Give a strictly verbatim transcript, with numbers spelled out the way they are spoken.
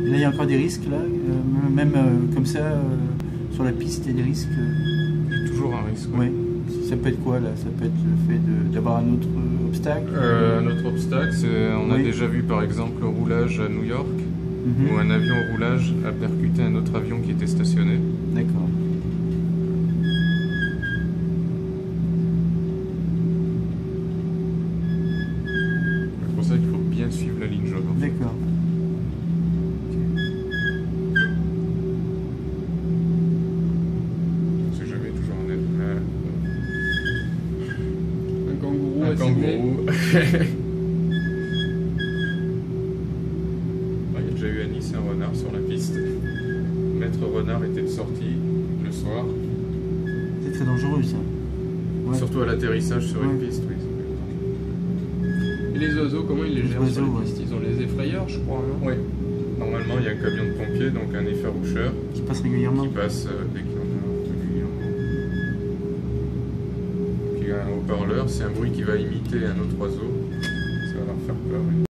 Et là, il y a encore des risques, là, euh, même euh, comme ça, euh, sur la piste, il y a des risques. Euh... Il y a toujours un risque. Oui. Ça peut être quoi, là? Ça peut être le fait d'avoir un autre euh, obstacle euh, Un autre obstacle, on oui. a déjà vu par exemple le roulage à New York, mm-hmm. où un avion au roulage a percuté un autre avion qui était stationné. D'accord. C'est pour ça qu'il faut bien suivre la ligne jaune. D'accord. C'est jamais toujours un avion. Un kangourou. Un kangourou. Il y a déjà eu à Nice un renard sur la piste. Maître renard était de sortie le soir. C'est très dangereux, ça. Ouais. Surtout à l'atterrissage sur ouais. une piste, oui. Et les oiseaux, comment ils les gèrent oiseaux, sur la ouais. piste? Ils ont les effrayeurs, je crois, non? Oui. Normalement, il y a un camion de pompiers, donc un effaroucheur. Qui passe régulièrement. Qui passe euh, dès qu'il y en a régulièrement. Puis un haut-parleur, c'est un bruit qui va imiter un autre oiseau. Ça va leur faire peur. Oui.